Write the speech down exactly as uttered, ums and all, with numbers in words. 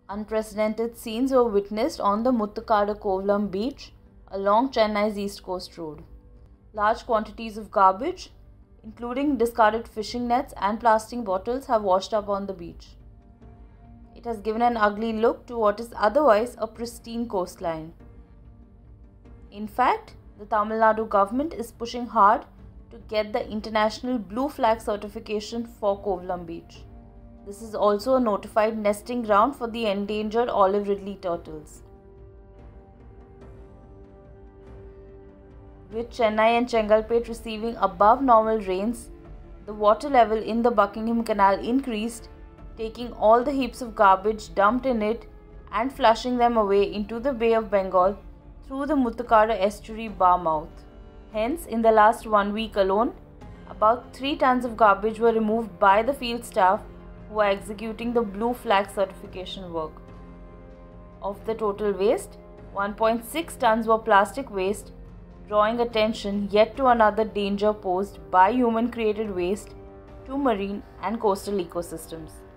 Unprecedented scenes were witnessed on the Muttukada Kovalam beach along Chennai's east coast road. Large quantities of garbage, including discarded fishing nets and plastic bottles, have washed up on the beach. It has given an ugly look to what is otherwise a pristine coastline. In fact, the Tamil Nadu government is pushing hard to get the international blue flag certification for Kovalam beach. This is also a notified nesting ground for the endangered olive ridley turtles. With Chennai and Chengalpet receiving above normal rains, the water level in the Buckingham Canal increased, taking all the heaps of garbage dumped in it and flushing them away into the Bay of Bengal through the Muttukada estuary bar mouth. Hence, in the last one week alone, about three tons of garbage were removed by the field staff who are executing the blue flag certification work. Of the total waste, one point six tons were plastic waste, drawing attention yet to another danger posed by human created waste to marine and coastal ecosystems.